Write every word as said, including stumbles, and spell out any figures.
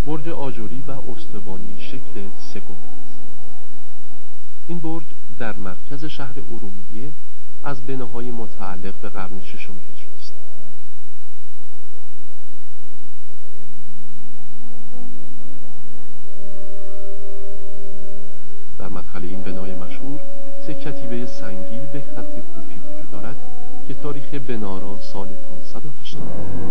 برج آجری و استوانی شکل سه گنبد. این برج در مرکز شهر ارومیه از بناهای متعلق به قرن ششم هجری است. در مدخل این بنای مشهور سه کتیبه سنگی به خط کوفی وجود دارد که تاریخ بنا را سال پانصد و هشتاد